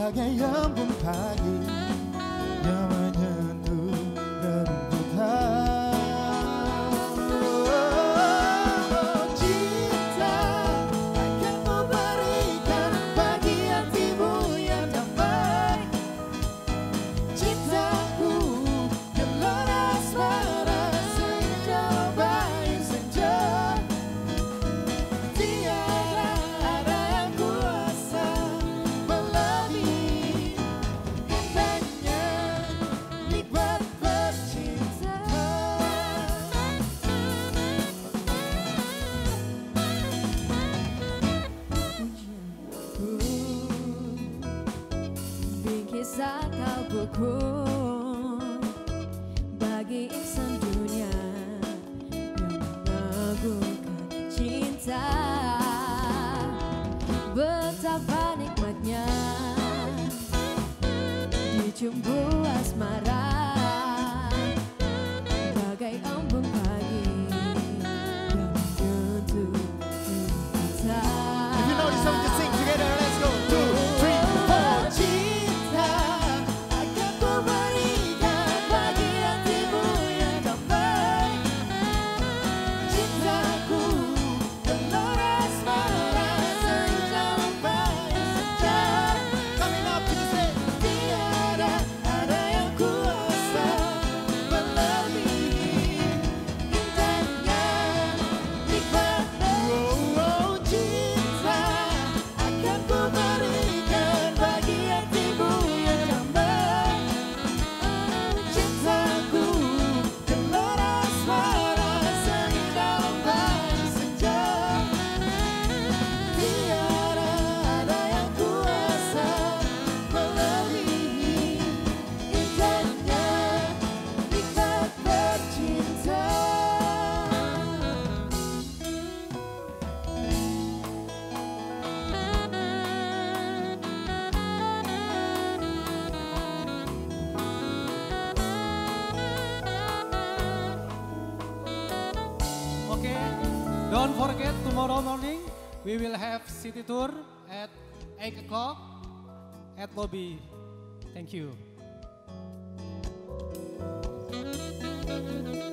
bagai embun pagi yang menyentuh rerumputan. Cinta akan ku berikan bagi hatimu yang damai. Cintaku gelora asmara sejauh bayi senja. Tiada ada yang kuasa melebihi indahnya nikmat bercinta. Bingkisah kau buku bagi insan dunia yang mengagungkan cinta. Betapa nikmatnya dicumbu asmara bagai embun pagi yang menyentuh kita. If you know this song, just sing together. Let's go. 2, 3, 4. Cinta akan ku berikan bagi hatimu yang damai. Cintaku gelora asmara sejauh bayi senja. Coming up to the stage. Tiada ada yang kuasa melebihi indahnya nikmat cinta akan ku berikan bagi hatimu yang damai. Cintaku gelora asmara sejauh bayi senja. Tiada ada yang kuasa melebihi indahnya nikmat bercinta. Okay, don't forget tomorrow morning we will have city tour at 8 o'clock at lobby. Thank you.